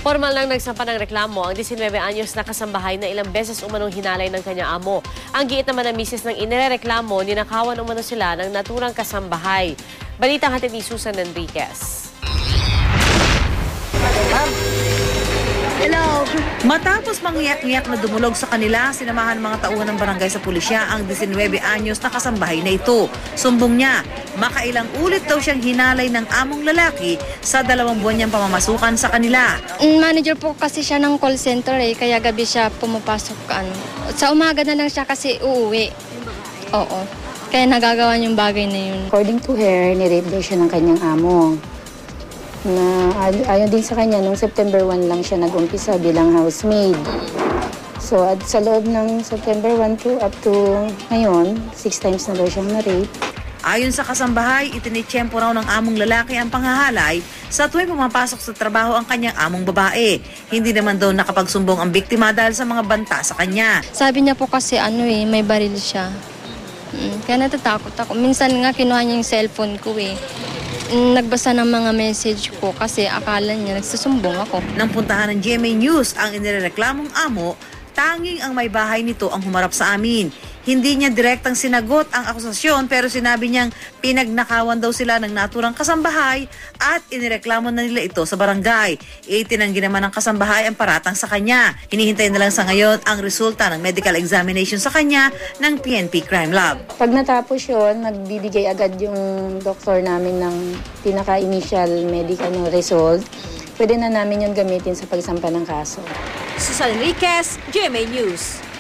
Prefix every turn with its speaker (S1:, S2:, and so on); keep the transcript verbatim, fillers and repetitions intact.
S1: Formal nang nagsampa ng reklamo ang labing nine anyos na kasambahay na ilang beses umanong hinalay ng kanyang amo. Ang giit naman ng misis ng inireklamo, ninakawan umano sila ng naturang kasambahay. Balitang hatid ni Susan Enriquez.
S2: Hello.
S3: Matapos mangyak-ngyak na dumulog sa kanila, sinamahan ng mga tauhan ng barangay sa pulisya ang labing nine anyos na kasambahay na ito. Sumbong niya, makailang ulit daw siyang hinalay ng among lalaki sa dalawang buwan niyang pamamasukan sa kanila.
S2: Manager po kasi siya ng call center eh, kaya gabi siya pumapasok. Ano. Sa umaga na lang siya kasi uuwi. Oo. Kaya nagagawa yung bagay na yun.
S4: According to her, nirape daw siya ng kanyang amo. Na ayon din sa kanya, noong September one lang siya nag-umpisa bilang housemaid. So at sa loob ng September one to up to ngayon, six times na daw siyang na-rape.
S3: Ayon sa kasambahay, itinitsyempo raw ng among lalaki ang panghahalay sa tuwing pumapasok sa trabaho ang kanyang among babae. Hindi naman daw nakapagsumbong ang biktima dahil sa mga banta sa kanya.
S2: Sabi niya po kasi ano eh, may baril siya. Mm, kaya natatakot ako. Minsan nga kinuha niya yung cellphone ko eh. Nagbasa ng mga message ko kasi akala niya nagsusumbong ako.
S3: Nang puntahan ng G M A News ang inireklamong amo, tanging ang may bahay nito ang humarap sa amin. Hindi niya direktang sinagot ang akusasyon pero sinabi niyang pinagnakawan daw sila ng naturang kasambahay at inireklamo na nila ito sa barangay. Itinanggi naman ng kasambahay ang paratang sa kanya. Hinihintay na lang sa ngayon ang resulta ng medical examination sa kanya ng P N P Crime Lab.
S4: Pag natapos yun, magbibigay agad yung doktor namin ng pinaka-initial medical result. Pwede na namin yun gamitin sa pagsampa ng kaso.
S1: Susan Enriquez, G M A News.